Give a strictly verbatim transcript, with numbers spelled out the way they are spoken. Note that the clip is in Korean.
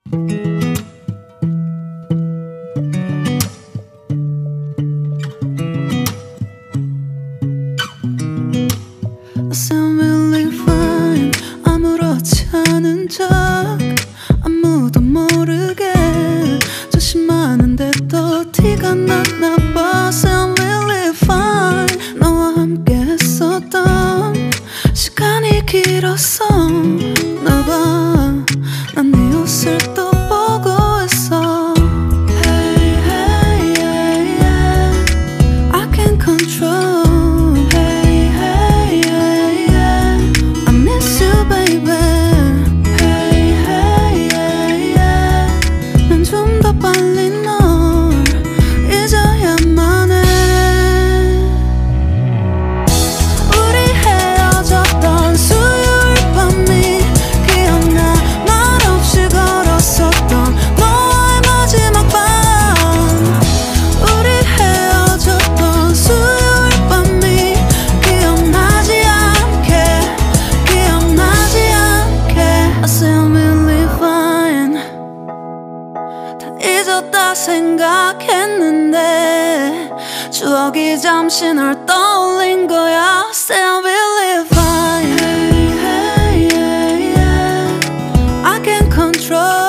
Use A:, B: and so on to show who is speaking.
A: I sound really fine. 아무렇지 않은 척 아무도 모르게 조심하는데 또 티가 났나 봐. Sound really fine. 너와 함께 했었던 시간이 길었어. 나 봐, 난 네 옷을 또 보고 있어. Hey, hey, yeah, yeah. I can't control. 잊었다 생각했는데 추억이 잠시 널 떠올린 거야. Still believe fine. Hey, hey, yeah, yeah. I can't control.